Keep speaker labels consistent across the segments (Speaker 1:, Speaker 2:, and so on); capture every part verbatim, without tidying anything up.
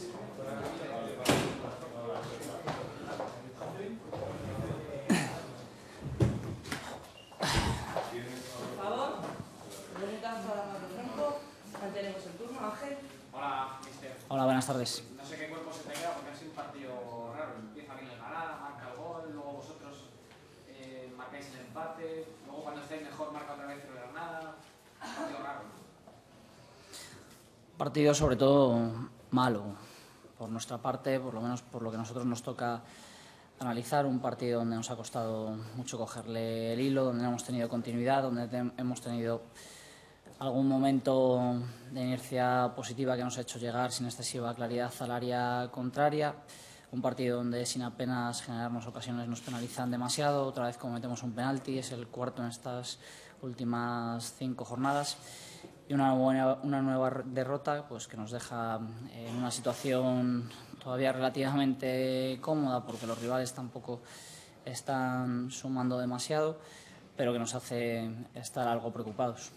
Speaker 1: favor, preguntas para Pablo Franco. Mantenemos el turno. Ángel.
Speaker 2: Hola, mister.
Speaker 3: Hola, buenas tardes.
Speaker 2: No sé qué cuerpo se te queda porque ha sido un partido raro. Empieza bien el Granada, marca el gol, luego vosotros eh, marcáis el empate, luego cuando estáis mejor marca otra vez el Granada. Un partido raro, ¿no?
Speaker 3: Partido sobre todo malo, por nuestra parte, por lo menos por lo que a nosotros nos toca analizar, un partido donde nos ha costado mucho cogerle el hilo, donde no hemos tenido continuidad, donde te hemos tenido algún momento de inercia positiva que nos ha hecho llegar sin excesiva claridad al área contraria. Un partido donde sin apenas generarnos ocasiones nos penalizan demasiado. Otra vez cometemos un penalti, es el cuarto en estas últimas cinco jornadas. Y una, buena, una nueva derrota pues, que nos deja en una situación todavía relativamente cómoda porque los rivales tampoco están sumando demasiado, pero que nos hace estar algo preocupados.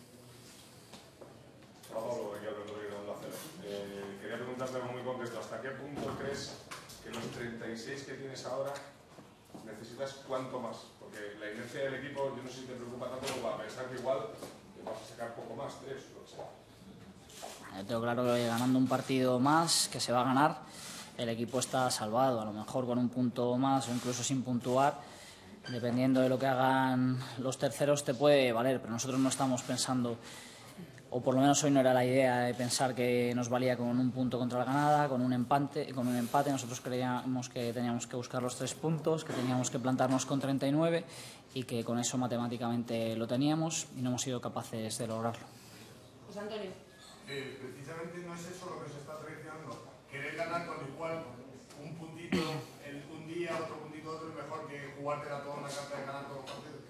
Speaker 4: Hola Pablo, aquí Alberto Rodríguez de Onda Cero. Eh, quería preguntarte algo muy concreto. ¿Hasta qué punto crees que los treinta y seis que tienes ahora necesitas cuánto más? Porque la inercia del equipo, yo no sé si te preocupa tanto como para pensar que igual te vas a sacar poco más, tres, lo que sea.
Speaker 3: Yo tengo claro que ganando un partido más, que se va a ganar, el equipo está salvado. A lo mejor con un punto más o incluso sin puntuar, dependiendo de lo que hagan los terceros, te puede valer. Pero nosotros no estamos pensando, o por lo menos hoy no era la idea de pensar que nos valía con un punto contra el Granada, con un empate, con un empate. Nosotros creíamos que teníamos que buscar los tres puntos, que teníamos que plantarnos con treinta y nueve y que con eso matemáticamente lo teníamos y no hemos sido capaces de lograrlo.
Speaker 1: José Antonio.
Speaker 5: Eh, precisamente no es eso lo que se está traicionando. Querer ganar con igual un puntito el, un día, otro puntito otro, es mejor que jugártela toda una carta de ganar todos los partidos.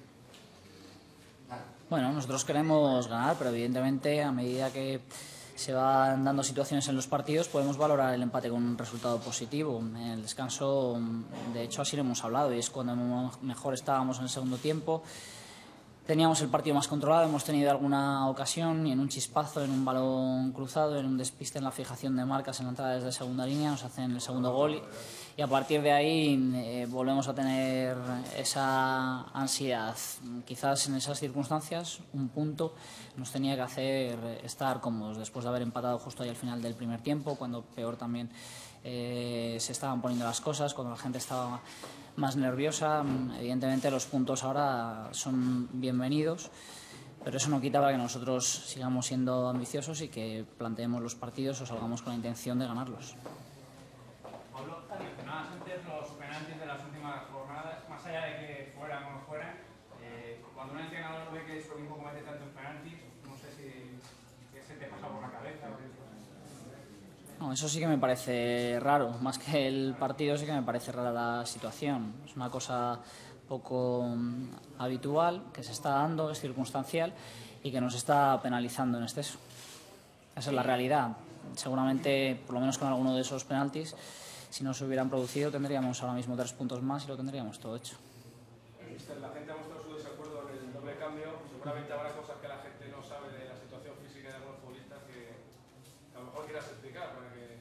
Speaker 3: Bueno, nosotros queremos ganar, pero evidentemente a medida que se van dando situaciones en los partidos podemos valorar el empate con un resultado positivo. En el descanso, de hecho, así lo hemos hablado y es cuando mejor estábamos en el segundo tiempo. Teníamos el partido más controlado, hemos tenido alguna ocasión y en un chispazo, en un balón cruzado, en un despiste en la fijación de marcas en la entrada desde segunda línea, nos hacen el segundo gol y, y a partir de ahí eh, volvemos a tener esa ansiedad. Quizás en esas circunstancias un punto nos tenía que hacer estar cómodos después de haber empatado justo ahí al final del primer tiempo, cuando peor también eh, se estaban poniendo las cosas, cuando la gente estaba más nerviosa. Evidentemente los puntos ahora son bienvenidos, pero eso no quita para que nosotros sigamos siendo ambiciosos y que planteemos los partidos o salgamos con la intención de ganarlos.
Speaker 2: Pablo, mencionabas antes los penaltis de las últimas jornadas, más allá de que fueran o no fueran, eh, cuando un entrenador ve que es lo mismo comete tantos penaltis, no sé si qué se te pasa por la cabeza o qué.
Speaker 3: No, eso sí que me parece raro, más que el partido sí que me parece rara la situación. Es una cosa poco um, habitual, que se está dando, es circunstancial y que nos está penalizando en exceso. Esa es la realidad. Seguramente, por lo menos con alguno de esos penaltis, si no se hubieran producido tendríamos ahora mismo tres puntos más y lo tendríamos todo hecho.
Speaker 4: Mister, la gente ha mostrado su desacuerdo en el doble cambio. Seguramente habrá cosas que la gente no sabe de la situación física de algunos futbolistas que a lo mejor quieras explicar para que...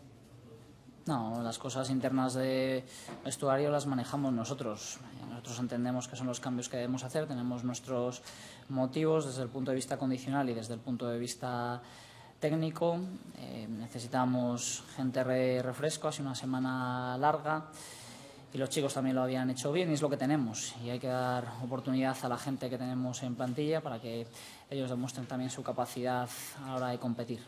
Speaker 3: No, las cosas internas de vestuario las manejamos nosotros. Nosotros entendemos que son los cambios que debemos hacer, tenemos nuestros motivos desde el punto de vista condicional y desde el punto de vista técnico. Eh, necesitamos gente de refresco, ha sido una semana larga y los chicos también lo habían hecho bien y es lo que tenemos. Y hay que dar oportunidad a la gente que tenemos en plantilla para que ellos demuestren también su capacidad a la hora de competir.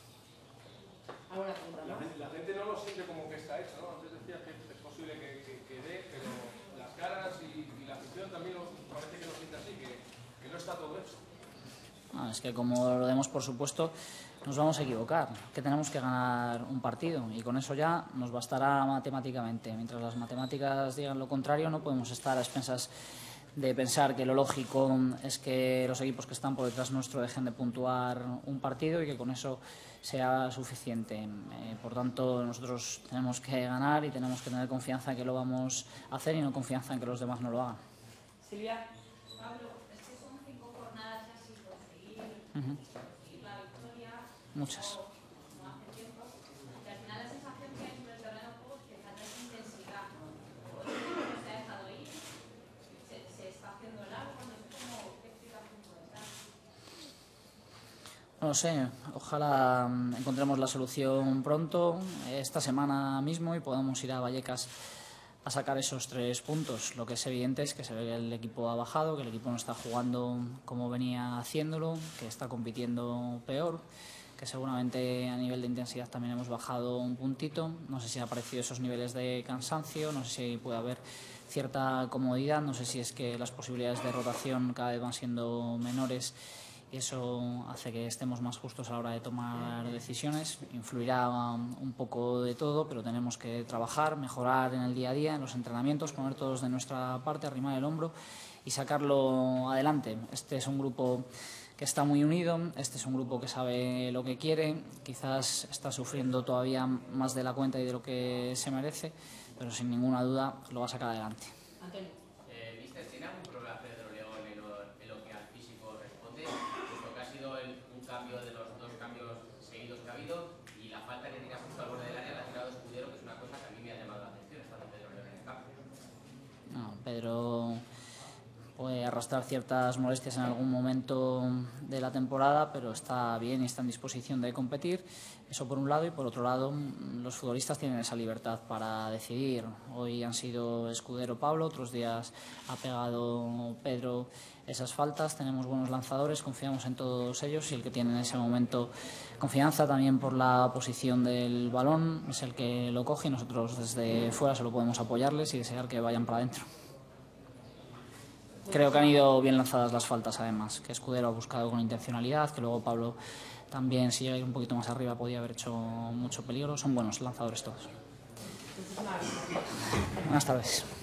Speaker 1: ¿Alguna pregunta?
Speaker 4: La gente, la gente no lo siente como que está hecho, ¿no? Antes decías que es posible que, que, que dé, pero las caras y, y la afición también lo, parece que lo siente así, que, que no está todo hecho.
Speaker 3: Ah, es que como lo demos por supuesto, nos vamos a equivocar, que tenemos que ganar un partido y con eso ya nos bastará matemáticamente. Mientras las matemáticas digan lo contrario, no podemos estar a expensas de pensar que lo lógico es que los equipos que están por detrás nuestro dejen de puntuar un partido y que con eso sea suficiente. Eh, por tanto, nosotros tenemos que ganar y tenemos que tener confianza en que lo vamos a hacer y no confianza en que los demás no lo hagan.
Speaker 1: Silvia.
Speaker 6: Pablo, es que son cinco jornadas ya sin conseguir,
Speaker 3: Uh-huh.
Speaker 6: conseguir la victoria.
Speaker 3: Muchas.
Speaker 6: No hace tiempo. Y al final has
Speaker 3: No lo sé, ojalá encontremos la solución pronto, esta semana mismo, y podamos ir a Vallecas a sacar esos tres puntos. Lo que es evidente es que se ve que el equipo ha bajado, que el equipo no está jugando como venía haciéndolo, que está compitiendo peor, que seguramente a nivel de intensidad también hemos bajado un puntito. No sé si han aparecido esos niveles de cansancio, no sé si puede haber cierta comodidad, no sé si es que las posibilidades de rotación cada vez van siendo menores y eso hace que estemos más justos a la hora de tomar decisiones. Influirá un poco de todo, pero tenemos que trabajar, mejorar en el día a día, en los entrenamientos, poner todos de nuestra parte, arrimar el hombro y sacarlo adelante. Este es un grupo que está muy unido, este es un grupo que sabe lo que quiere, quizás está sufriendo todavía más de la cuenta y de lo que se merece, pero sin ninguna duda lo va a sacar adelante.
Speaker 1: Antonio.
Speaker 7: Eh, Mister, ¿tiene algún problema Pedro León en lo, en lo que al físico responde? Puesto que ha sido el, un cambio de los dos cambios seguidos que ha habido y la falta que tiene justo al borde del área la ha tirado Escudero, que es una cosa que a mí me ha llamado la atención, estando Pedro León en el campo.
Speaker 3: No, Pedro puede arrastrar ciertas molestias en algún momento de la temporada, pero está bien y está en disposición de competir. Eso por un lado, y por otro lado los futbolistas tienen esa libertad para decidir. Hoy han sido Escudero Pablo, otros días ha pegado Pedro esas faltas. Tenemos buenos lanzadores, confiamos en todos ellos y el que tiene en ese momento confianza también por la posición del balón es el que lo coge y nosotros desde fuera solo podemos apoyarles y desear que vayan para adentro. Creo que han ido bien lanzadas las faltas, además, que Escudero ha buscado con intencionalidad, que luego Pablo también, si llega a ir un poquito más arriba, podía haber hecho mucho peligro. Son buenos lanzadores todos.
Speaker 1: Muchísimas gracias.
Speaker 3: Buenas tardes.